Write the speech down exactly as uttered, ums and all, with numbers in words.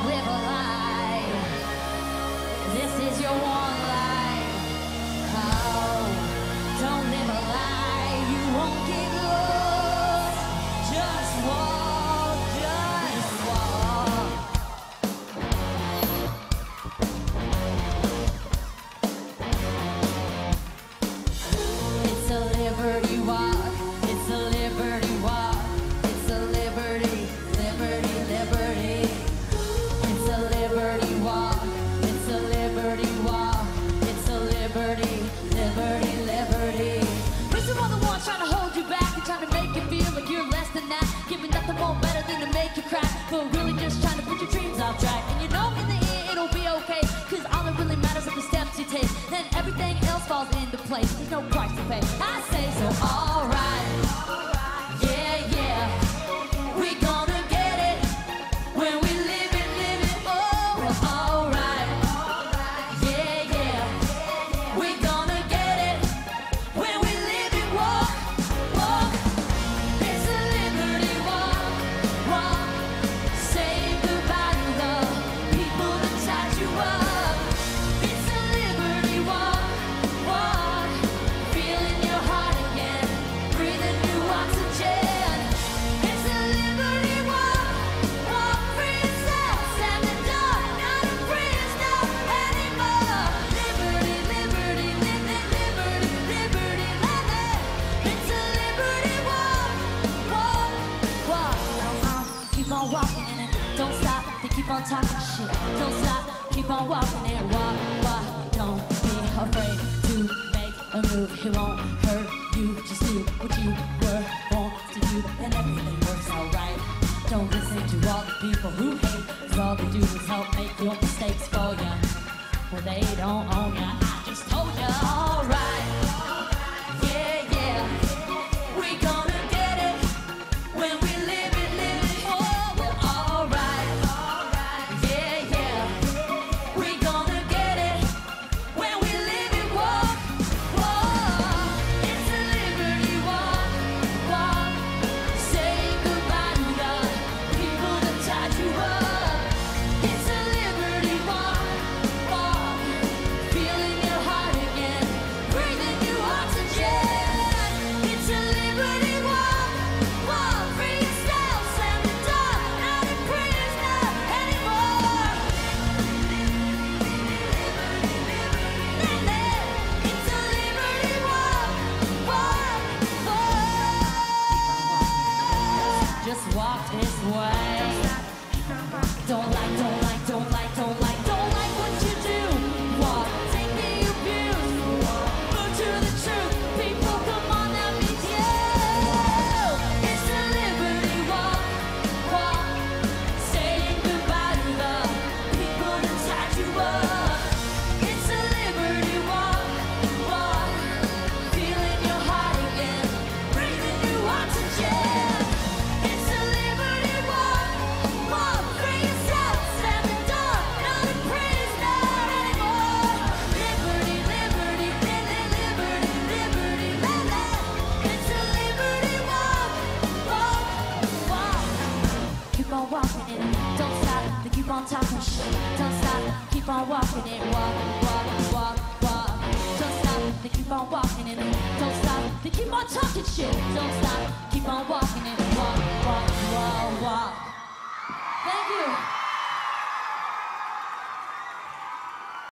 live a lie. This is your one life. Oh, don't live a lie. You won't get lost. Just walk, just walk. It's a liberty walk. It's a liberty walk. It's a liberty, liberty, liberty. It's a liberty walk. It's a liberty walk. It's a liberty, liberty, liberty. This is all the ones trying to hold you back and trying to make you feel like you're less than that. Giving nothing more better than to make you cry, but really just trying to put your dreams off track. And you know in the end it'll be okay, cause all that really matters are the steps you take. Then everything else falls into place. There's no price to pay. I say so, alright. Yeah, yeah. We gonna get it when we live it, live it. Oh, well, alright. Yeah, yeah. We gonna get it when we live it. Walk, walk. It's a liberty walk, walk. Say goodbye to the people that tied you up. It's a liberty walk, walk. Feeling your heart again, breathing new oxygen. It's a liberty walk, walk. Free yourself, stand the door, not a prisoner anymore. Liberty, liberty, live it, liberty, liberty, live it. It's a liberty walk, walk, walk. Keep on walking in it, don't stop. They keep on talking shit, don't stop. Keep on walking in it, walk, walk. Don't be afraid to make a move. It won't hurt you. Just do what you were born to do, and everything works out right. Don't listen to all the people who hate, cause all they do is help make your mistakes for ya. Well, they don't own ya. I just told ya, alright. Yeah, yeah. We gonna get it when we live it, live it. Oh, well, alright. Yeah, yeah. We gonna get it when we live it. Walk, walk. It's a liberty walk, walk. Say goodbye to the people that tied you up. It's a liberty walk, walk. Feeling your heart again, breathing new oxygen. It's a liberty walk, walk. Free yourself, slam the door, not a prisoner anymore. It's a liberty walk, walk, walk. Just walk this way. Don't like, don't like, don't like, don't like, don't like what you do. Walk, take the abuse. Move to the truth. People, come on, that means you. It's a liberty walk, walk. Saying goodbye to the people that tied you up. It's a liberty walk, walk. Feeling your heart again, breathing new oxygen. It's a liberty walk, walk. Free yourself, slam the door, not a prisoner anymore. Liberty, liberty, liberty, liberty, liberty, liberty. It's a liberty walk, walk, walk. Keep on walking in it, don't stop. They keep on talking shit, don't stop. Keep on walking it, walk, walk, walk, walk. Don't stop. They keep on walking in it, don't stop. They keep on talking shit, don't stop. Keep on walking it, walk, walk, walk, walk. Thank you.